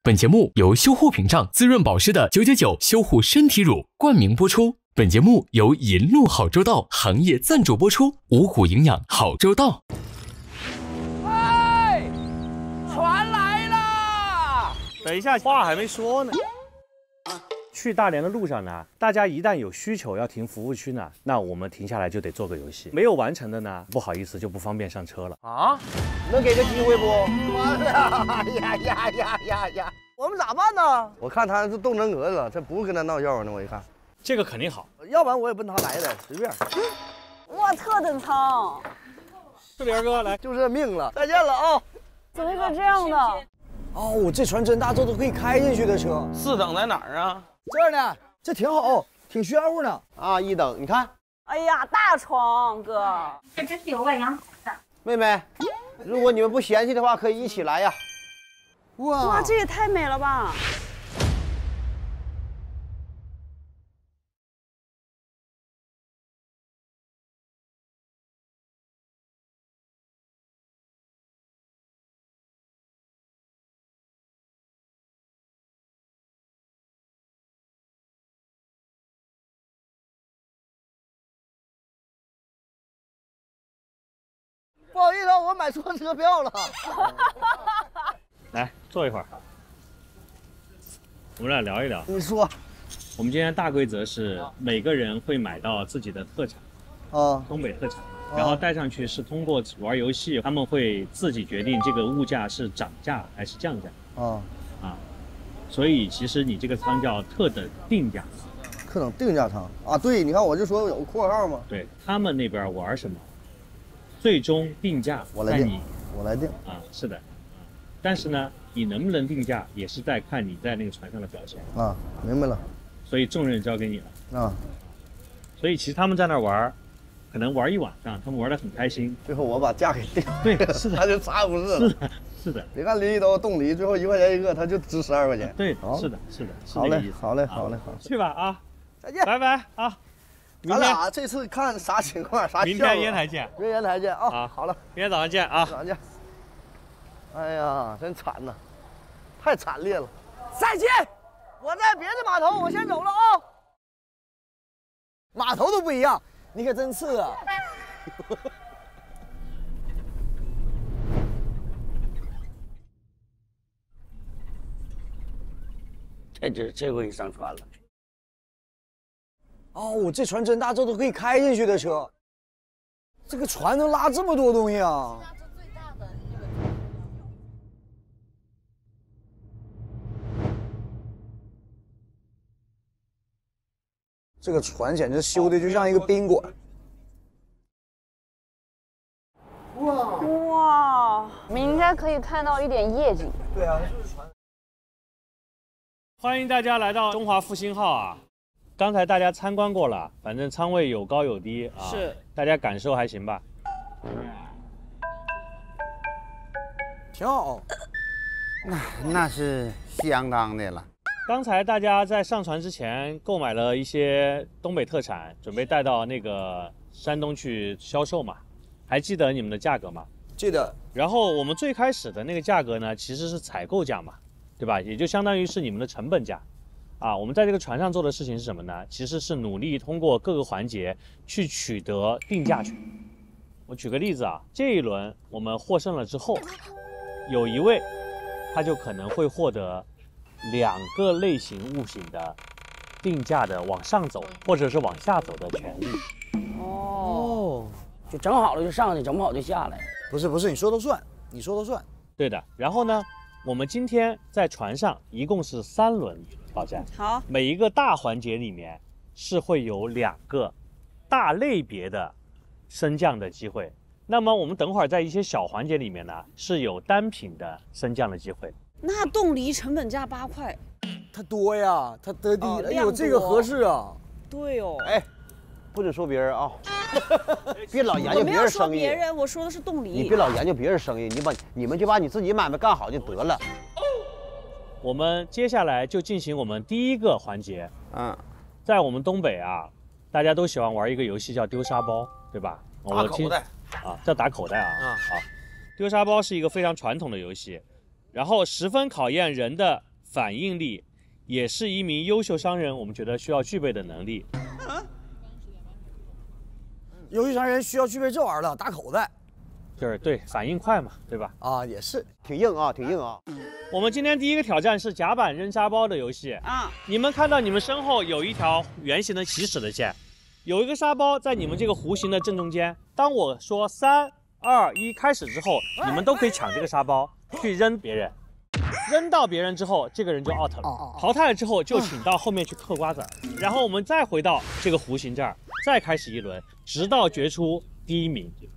本节目由修护屏障滋润保湿的999修护身体乳冠名播出。本节目由银鹭好周到行业赞助播出，五谷营养好周到。 哎，船来了！ 等一下，话还没说呢。去大连的路上呢，大家一旦有需求要停服务区呢，那我们停下来就得做个游戏。没有完成的呢，不好意思就不方便上车了啊？能给个机会不？完了呀！我们咋办呢？ 我看他是动真格了，这不是跟他闹笑呢。我一看， 这个肯定好， 要不然我也奔他来的，随便。 哇，特等舱！ 是林哥来， 就这命了，再见了啊！ 怎么一个这样的？ 哦，这船真大，这都可以开进去的车。 4等在哪儿啊？ 这儿呢，这挺好，挺炫乎呢。 啊，1等，你看。 哎呀，大床哥， 这真有外阳台的。 妹妹，如果你们不嫌弃的话，可以一起来呀。 哇，这也太美了吧！ 不好意思，我买错车票了。 来坐一会儿，我们俩聊一聊。 你说， 我们今天大规则是每个人会买到自己的特产，东北特产，然后带上去是通过玩游戏，他们会自己决定这个物价是涨价还是降价。所以其实你这个舱叫特等定价。 特等定价舱啊？对，你看我就说有个括号嘛。 对他们那边玩什么？最终定价我来定，我来定啊，是的，但是呢，你能不能定价也是在看你在那个船上的表现啊，明白了。 所以重任交给你了啊， 所以其实他们在那玩，可能玩一晚上，他们玩得很开心。 最后我把价给定， 对，是的， 他就啥也不是了。 是的。 别看临沂都冻梨，最后1块钱一个，他就值12块钱。 对，是的，是的。 好嘞，好嘞，好嘞，好。 去吧啊， 再见， 拜拜啊。 咱俩这次看啥情况，啥明天烟台见， 烟台见啊！好了， 明天早上见啊！ 早上见。哎呀，真惨呐，太惨烈了。 再见，我在别的码头，我先走了啊。码头都不一样，你可真次啊！ 这回上船了。 哦，这船真大，这都可以开进去的车。这个船能拉这么多东西啊！这个船简直修的就像一个宾馆。 哇，我们应该可以看到一点夜景。 对啊，就是船。 欢迎大家来到中华复兴号啊！刚才大家参观过了，反正舱位有高有低啊， 是， 大家感受还行吧？ 挺好， 那是相当的了。 刚才大家在上船之前购买了一些东北特产，准备带到那个山东去销售嘛？还记得你们的价格吗？ 记得。 然后我们最开始的那个价格呢，其实是采购价嘛，对吧？也就相当于是你们的成本价。啊，我们在这个船上做的事情是什么呢？其实是努力通过各个环节去取得定价权。我举个例子啊，这一轮我们获胜了之后，有一位他就可能会获得2个类型物品的定价的往上走或者是往下走的权利。 哦，就整好了就上去，整不好就下来。 不是，你说都算，你说都算。 对的。然后呢，我们今天在船上一共是3轮保价。 好， 每一个大环节里面是会有2个大类别的升降的机会。那么我们等会儿在一些小环节里面呢，是有单品的升降的机会。 那冻梨成本价8块， 它多呀，它得低。哎呦，这个合适啊。 对哦。 哎，不准说别人啊，别老研究别人生意。 我没有说别人，我说的是冻梨。 你别老研究别人生意，你们就把你自己买卖干好就得了。 我们接下来就进行我们第一个环节。在我们东北啊，大家都喜欢玩一个游戏叫丢沙包，对吧？ 打口袋啊，叫打口袋啊。好，丢沙包是一个非常传统的游戏，然后十分考验人的反应力，也是一名优秀商人我们觉得需要具备的能力。 优秀商人需要具备这玩意儿了，大口袋。 就是对，反应快嘛，对吧？ 啊，也是， 挺硬啊，挺硬啊。 我们今天第一个挑战是甲板扔沙包的游戏啊。你们看到你们身后有一条圆形的起始的线，有一个沙包在你们这个弧形的正中间。当我说3、2、1开始之后，你们都可以抢这个沙包去扔别人。扔到别人之后，这个人就 out 了。淘汰了之后，就请到后面去嗑瓜子，然后我们再回到这个弧形这儿，再开始一轮，直到决出第1名。